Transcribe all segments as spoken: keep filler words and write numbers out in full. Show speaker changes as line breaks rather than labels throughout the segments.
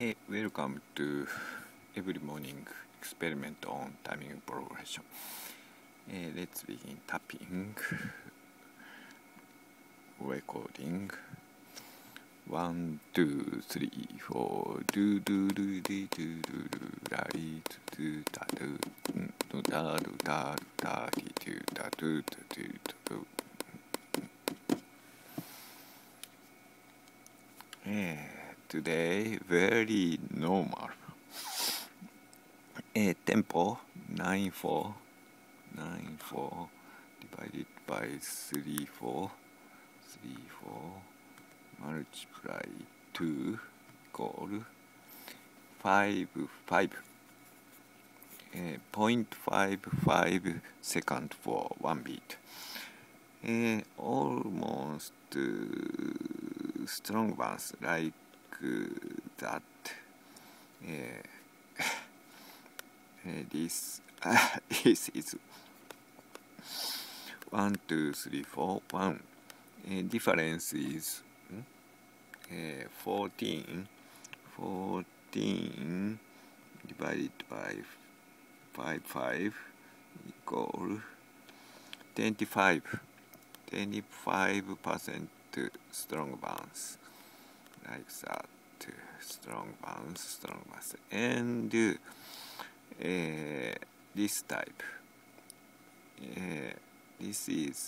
Hey, welcome to every morning experiment on timing progression. Uh, let's begin tapping, recording. One, two, three, four. Do do do do do do do. Right. Do da do do da do da da do da do do do do. Yeah, today very normal. Uh, tempo nine four nine four divided by three four three four multiply two equal five five uh, point five five second for one beat. Uh, almost uh, strong ones like uh, that. Uh, Uh, this uh, this is one two three four one. Uh, difference is uh, fourteen fourteen divided by five five equal twenty five twenty five percent strong bounce like that. Strong bounce, strong bounce, and. Uh, Uh, this type uh, this is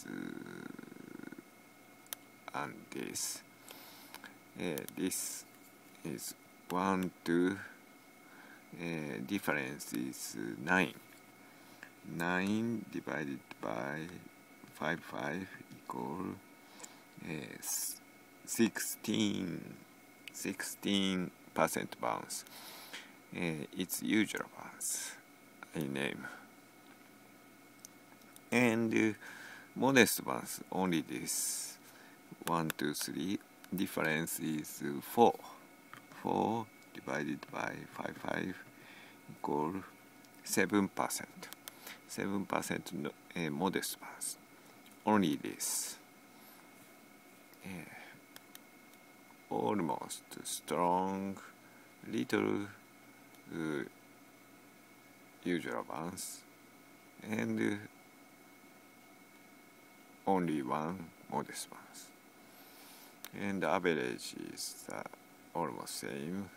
uh, and this uh, this is one two uh, difference is uh, nine nine divided by five five equal uh, sixteen sixteen percent bounce. Uh, it's usual bounce I name, and uh, modest bounce only this one two three difference is uh, four four divided by five five equal seven percent seven percent no, uh, modest bounce only this uh, almost strong little Uh, usual bounce and uh, only one modest bounce, and the average is uh, almost same.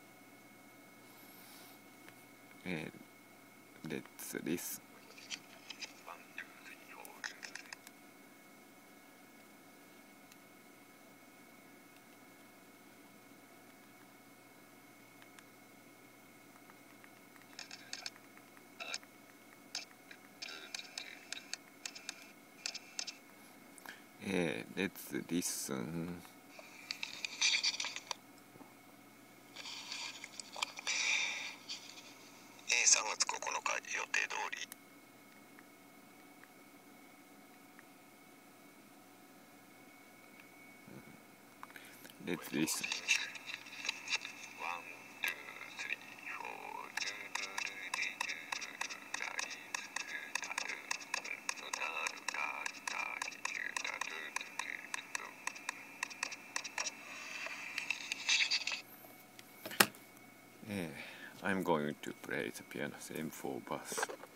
And let's listen. Uh, let's listen.
さんがつここのか予定通り。
Let's listen. I'm going to play the piano same four bars.